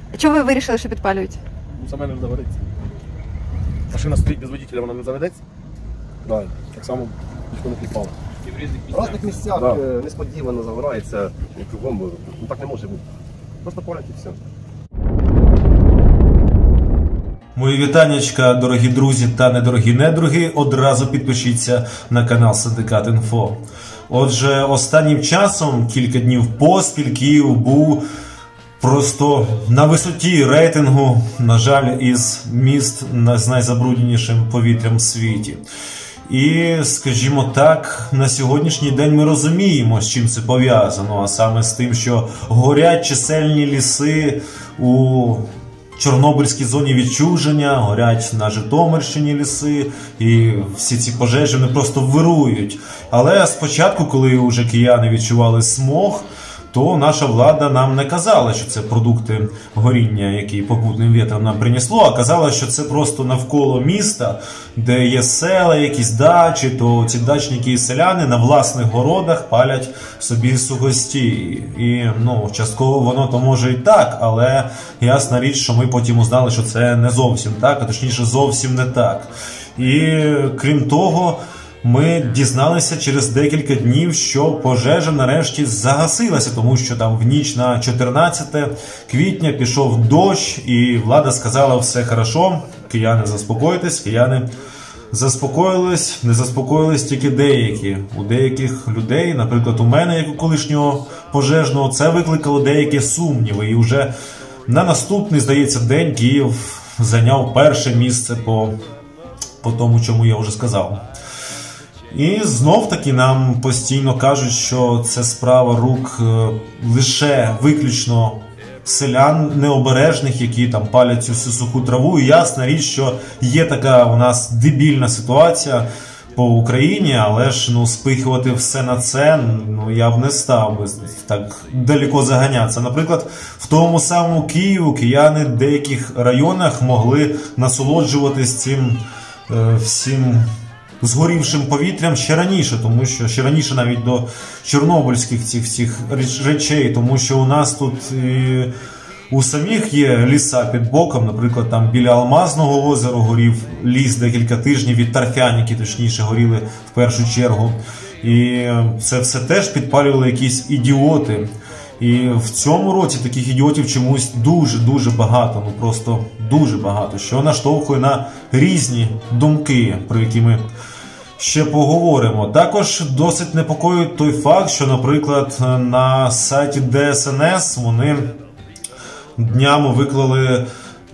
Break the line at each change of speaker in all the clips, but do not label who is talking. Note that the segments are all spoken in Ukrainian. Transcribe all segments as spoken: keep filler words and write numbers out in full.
А чого ви вирішили, що підпалюють?
Ну, саме не заведеться. Машина стоїть без водителя, вона не заведеться. Да, так само ніхто не підпав.
В різних місцях
Да.
е, несподівано загорається, і кругом, ну так не може бути. Просто палять і все.
Мої вітаннячка, дорогі друзі та недорогі недруги, одразу підпишіться на канал Синдикат Інфо. Отже, останнім часом, кілька днів поспіль, Київ був просто на висоті рейтингу, на жаль, із міст з найзабрудненішим повітрям в світі. І, скажімо так, на сьогоднішній день ми розуміємо, з чим це пов'язано, а саме з тим, що горять чисельні ліси у Чорнобильській зоні відчуження, горять на Житомирщині ліси, і всі ці пожежі вони просто вирують. Але спочатку, коли вже кияни відчували смог, то наша влада нам не казала, що це продукти горіння, які попутним вітром нам принесло, а казала, що це просто навколо міста, де є села, якісь дачі, то ці дачники і селяни на власних городах палять собі сухості. І, ну, частково воно то може і так, але ясна річ, що ми потім узнали, що це не зовсім так, а точніше зовсім не так. І, крім того, ми дізналися через декілька днів, що пожежа нарешті загасилася, тому що там в ніч на чотирнадцяте квітня пішов дощ, і влада сказала: все хорошо, кияни заспокойтесь, кияни заспокоїлись, не заспокоїлись тільки деякі. У деяких людей, наприклад, у мене, як у колишнього пожежного, це викликало деякі сумніви, і вже на наступний, здається, день Київ зайняв перше місце по, по тому, чому я вже сказав. І знов-таки нам постійно кажуть, що це справа рук лише виключно селян необережних, які там палять цю всю суху траву. І ясна річ, що є така у нас дебільна ситуація по Україні, але ж, ну, спихувати все на це, ну, я б не став би так далеко заганятися. Наприклад, в тому самому Києві кияни в деяких районах могли насолоджуватись цим е, всім згорівшим повітрям ще раніше, тому що ще раніше навіть до чорнобильських цих, цих речей, тому що у нас тут і у самих є ліса під боком, наприклад, там біля Алмазного озера горів ліс декілька тижнів, від торфяники, точніше, горіли в першу чергу. І це все теж підпалювали якісь ідіоти. І в цьому році таких ідіотів чомусь дуже-дуже багато, ну просто дуже багато, що наштовхує на різні думки, про які ми ще поговоримо. Також досить непокоїть той факт, що, наприклад, на сайті Де Ес Ен Ес вони днями виклали е,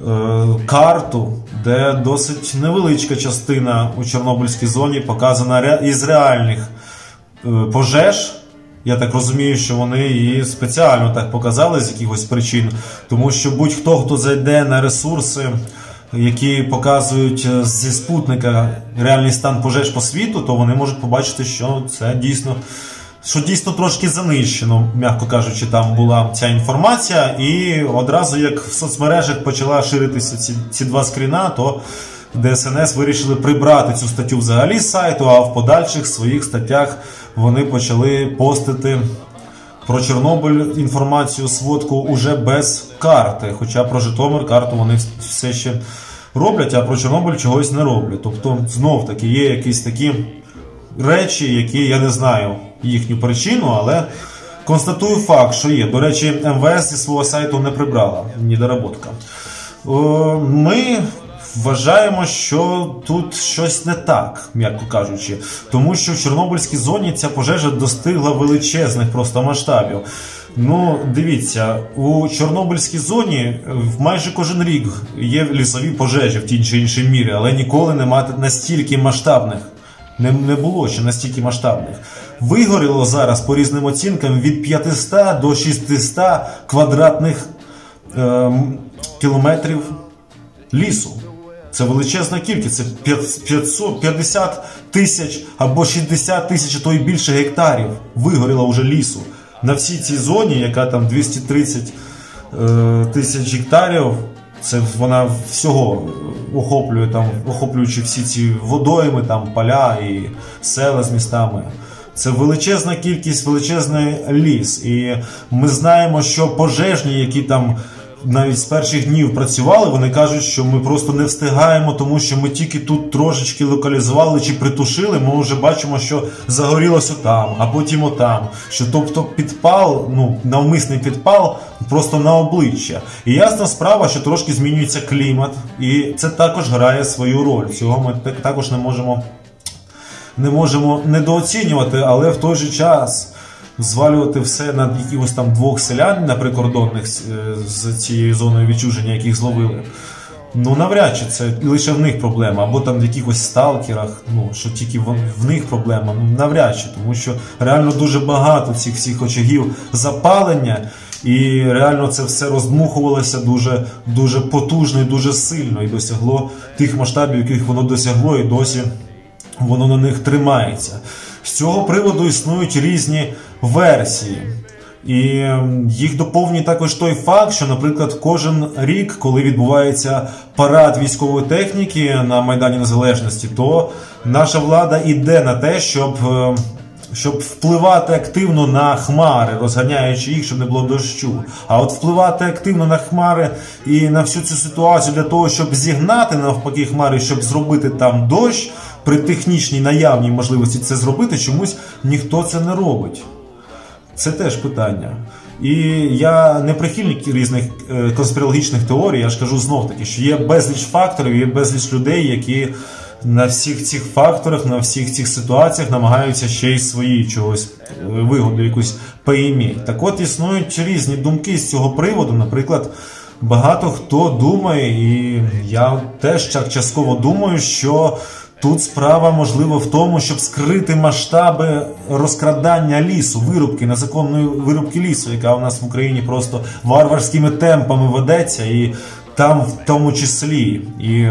карту, де досить невеличка частина у Чорнобильській зоні показана ре, із реальних е, пожеж. Я так розумію, що вони її спеціально так показали з якихось причин, тому що будь-хто, хто зайде на ресурси, які показують зі спутника реальний стан пожеж по світу, то вони можуть побачити, що це дійсно, що дійсно трошки занищено, м'яко кажучи, там була ця інформація, і одразу, як в соцмережах почала ширитися ці, ці два скріна, то Де Ес Ен Ес вирішили прибрати цю статтю взагалі з сайту, а в подальших своїх статтях вони почали постити про Чорнобиль інформацію, сводку уже без карти. Хоча про Житомир карту вони все ще роблять, а про Чорнобиль чогось не роблять. Тобто, знов-таки, є якісь такі речі, які, я не знаю їхню причину, але констатую факт, що є. До речі, Ем Ве Ес зі свого сайту не прибрала, недоработка. Ми вважаємо, що тут щось не так, м'яко кажучи. Тому що в Чорнобильській зоні ця пожежа достигла величезних просто масштабів. Ну, дивіться, у Чорнобильській зоні майже кожен рік є лісові пожежі в тій чи іншій мірі, але ніколи немає настільки масштабних. Не, не було ще настільки масштабних. Вигоріло зараз, по різним оцінкам, від п'ятисот до шістсот квадратних е, кілометрів лісу. Це величезна кількість, це п'ятсот п'ятдесят тисяч або шістдесят тисяч, то й більше гектарів вигоріло вже лісу. На всій цій зоні, яка там двісті тридцять е, тисяч гектарів, це вона всього охоплює, там, охоплюючи всі ці водойми, там, поля і села з містами. Це величезна кількість, величезний ліс. І ми знаємо, що пожежні, які там навіть з перших днів працювали, вони кажуть, що ми просто не встигаємо, тому що ми тільки тут трошечки локалізували чи притушили, ми вже бачимо, що загорілося там, а потім отам. Що, тобто підпал, ну, навмисний підпал просто на обличчя. І ясна справа, що трошки змінюється клімат, і це також грає свою роль. Цього ми також не можемо, не можемо недооцінювати, але в той же час звалювати все на якихось там двох селян на прикордонних з цією зоною відчуження, яких зловили. Ну, навряд чи це лише в них проблема, або там в якихось сталкерах, ну, що тільки в, в них проблема, ну, навряд чи, тому що реально дуже багато цих всіх очагів запалення, і реально це все роздмухувалося дуже, дуже потужно і дуже сильно, і досягло тих масштабів, яких воно досягло, і досі воно на них тримається. З цього приводу існують різні версії. І їх доповнює також той факт, що, наприклад, кожен рік, коли відбувається парад військової техніки на Майдані Незалежності, то наша влада йде на те, щоб, щоб впливати активно на хмари, розганяючи їх, щоб не було дощу. А от впливати активно на хмари і на всю цю ситуацію для того, щоб зігнати навпаки хмари, щоб зробити там дощ, при технічній наявній можливості це зробити, чомусь ніхто це не робить. Це теж питання. І я не прихильник різних е, конспірологічних теорій, я ж кажу знов-таки, що є безліч факторів, є безліч людей, які на всіх цих факторах, на всіх цих ситуаціях намагаються ще й свої чогось, вигоду якусь поіміти. Так от існують різні думки з цього приводу, наприклад, багато хто думає, і я теж так частково думаю, що тут справа, можливо, в тому, щоб скрити масштаби розкрадання лісу, вирубки, незаконної вирубки лісу, яка у нас в Україні просто варварськими темпами ведеться, і там в тому числі. І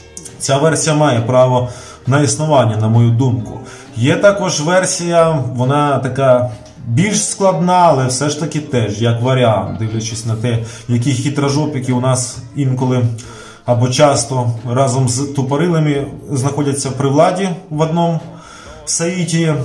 ця версія має право на існування, на мою думку. Є також версія, вона така більш складна, але все ж таки теж, як варіант, дивлячись на те, які хитрожопики у нас інколи або часто разом з тупорилими знаходяться при владі в одному саїті,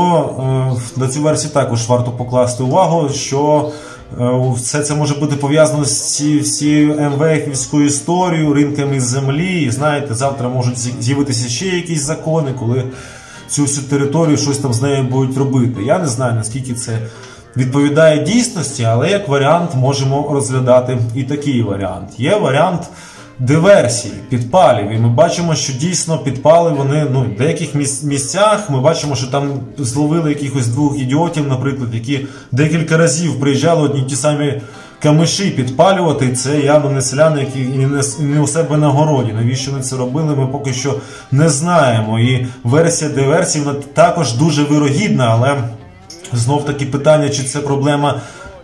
то е, на цю версію також варто покласти увагу, що е, все це може бути пов'язано з всією ем ве ефівською історією, ринками землі. І знаєте, завтра можуть з'явитися ще якісь закони, коли цю всю територію щось там з нею будуть робити. Я не знаю, наскільки це відповідає дійсності, але як варіант можемо розглядати і такий варіант. Є варіант диверсії, підпалів. І ми бачимо, що дійсно підпали вони, ну, в деяких місцях ми ббачимо, що там зловили якихось двох ідіотів, наприклад, які декілька разів приїжджали одні ті самі камиші підпалювати, і це явно не селяни, які і не, і не у себе на городі. Навіщо вони це робили, ми поки що не знаємо. І версія диверсії, вона також дуже вирогідна, але знов таки питання, чи це проблема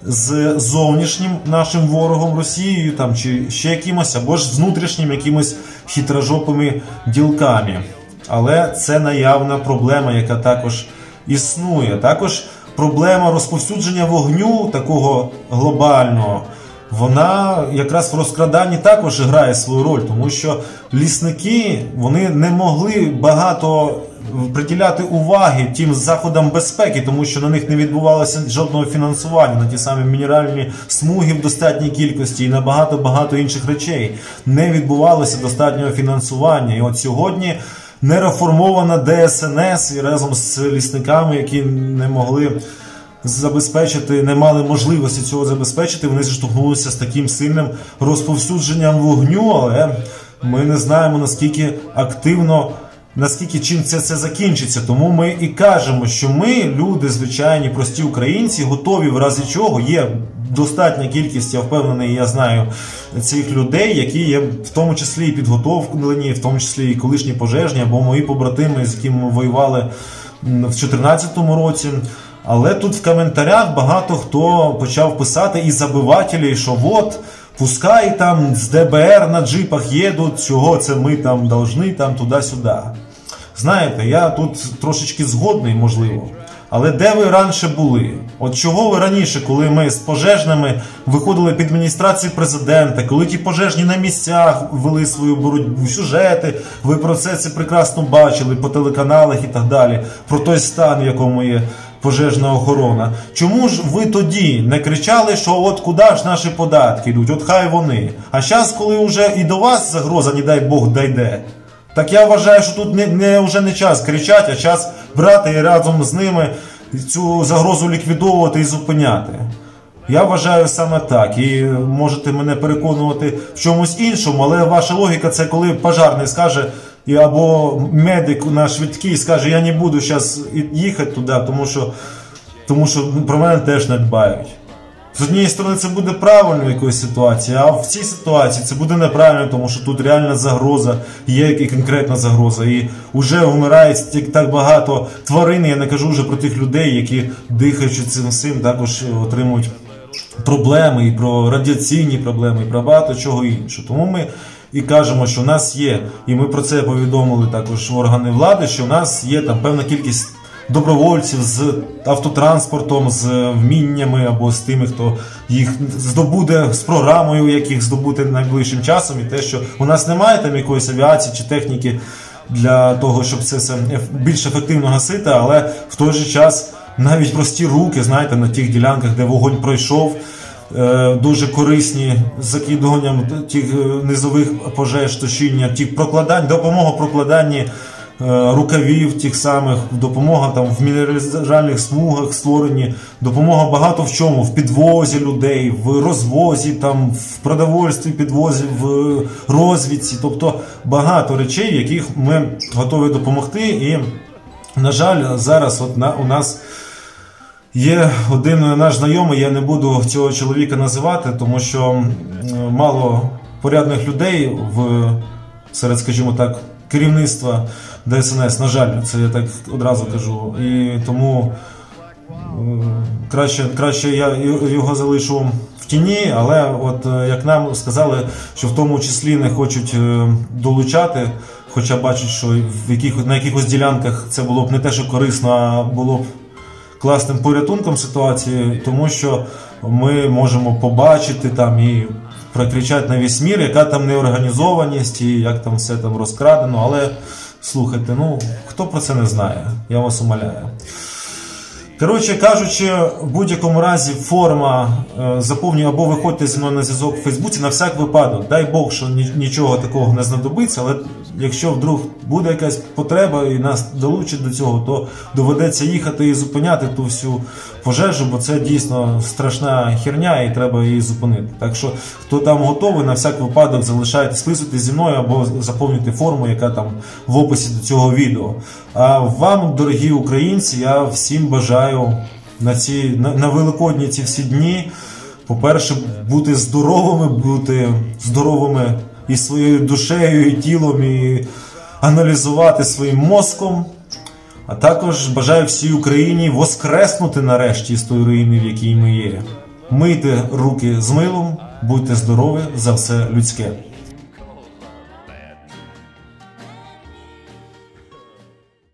з зовнішнім нашим ворогом Росією, там, чи ще якимось, або ж з внутрішнім якимось хитрожопими ділками. Але це наявна проблема, яка також існує. Також проблема розповсюдження вогню, такого глобального, вона якраз в розкраданні також грає свою роль, тому що лісники, вони не могли багато приділяти уваги тим заходам безпеки, тому що на них не відбувалося жодного фінансування, на ті самі мінеральні смуги в достатній кількості і на багато-багато інших речей. Не відбувалося достатнього фінансування. І от сьогодні нереформована де ес ен ес і разом з лісниками, які не могли забезпечити, не мали можливості цього забезпечити, вони зіштовхнулися з таким сильним розповсюдженням вогню, але ми не знаємо, наскільки активно, наскільки чим це, це закінчиться. Тому ми і кажемо, що ми, люди, звичайні, прості українці, готові в разі чого, є достатня кількість, я впевнений, я знаю цих людей, які є в тому числі і підготовлені, в тому числі і колишні пожежні, або мої побратими, з якими ми воювали в дві тисячі чотирнадцятому році. Але тут в коментарях багато хто почав писати і забивателі, що от, пускай там з де бе ер на джипах їдуть, чого це ми там должны, там туди-сюди. Знаєте, я тут трошечки згодний, можливо. Але де ви раніше були? От чого ви раніше, коли ми з пожежними виходили під адміністрацію президента, коли ті пожежні на місцях вели свою боротьбу, сюжети, ви про це це прекрасно бачили по телеканалах і так далі, про той стан, в якому є пожежна охорона. Чому ж ви тоді не кричали, що от куди ж наші податки йдуть, от хай вони. А зараз, коли вже і до вас загроза, не дай Бог, дійде, так я вважаю, що тут не, не, вже не час кричати, а час брати і разом з ними цю загрозу ліквідовувати і зупиняти. Я вважаю саме так. І можете мене переконувати в чомусь іншому, але ваша логіка – це коли пожарний скаже, або медик на швидкій скаже, я не буду зараз їхати туди, тому що, тому що про мене теж не дбають. З однієї сторони це буде правильно в якоїсь ситуації, а в цій ситуації це буде неправильно, тому що тут реальна загроза, є і конкретна загроза. І вже вмирає так багато тварин, я не кажу вже про тих людей, які, дихаючи цим всім, також отримують проблеми, і про радіаційні проблеми, і про багато чого іншого. Тому ми і кажемо, що в нас є, і ми про це повідомили також органи влади, що в нас є там певна кількість добровольців з автотранспортом, з вміннями або з тими, хто їх здобуде, з програмою, як їх здобути найближчим часом, і те, що у нас немає там якоїсь авіації чи техніки для того, щоб це все більш ефективно гасити, але в той же час навіть прості руки, знаєте, на тих ділянках, де вогонь пройшов, дуже корисні з закидуванням тих низових пожеж, тушіння, тих прокладань, допомога прокладанні рукавів тих самих, допомога там в мінеральних смугах створені, допомога багато в чому, в підвозі людей, в розвозі, там, в продовольстві, підвозі, в розвідці, тобто багато речей, в яких ми готові допомогти. І, на жаль, зараз от на, у нас є один наш знайомий, я не буду цього чоловіка називати, тому що мало порядних людей в, серед, скажімо так, керівництва Де Ес Ен Ес, на жаль, це я так одразу кажу, і тому краще, краще я його залишу в тіні, але от як нам сказали, що в тому числі не хочуть долучати, хоча бачать, що в яких, на якихось ділянках це було б не те, що корисно, а було б класним порятунком ситуації, тому що ми можемо побачити там і прокричати на весь мір, яка там неорганізованість і як там все там розкрадено, але слухайте, ну, хто про це не знає, я вас умоляю. Коротше кажучи, в будь-якому разі форма е, заповнює, або виходьте зі мною на зв'язок в Фейсбуці, на всяк випадок. Дай Бог, що нічого такого не знадобиться, але якщо вдруг буде якась потреба і нас долучить до цього, то доведеться їхати і зупиняти ту всю пожежу, бо це дійсно страшна херня і треба її зупинити. Так що, хто там готовий, на всяк випадок залишайте, списуйтесь зі мною або заповнюйте форму, яка там в описі до цього відео. А вам, дорогі українці, я всім бажаю на, ці, на, на Великодні ці всі дні, по-перше, бути здоровими, бути здоровими і своєю душею, і тілом, і аналізувати своїм мозком. А також бажаю всій Україні воскреснути нарешті з тої руїни, в якій ми є. Мийте руки з милом, будьте здорові, за все людське.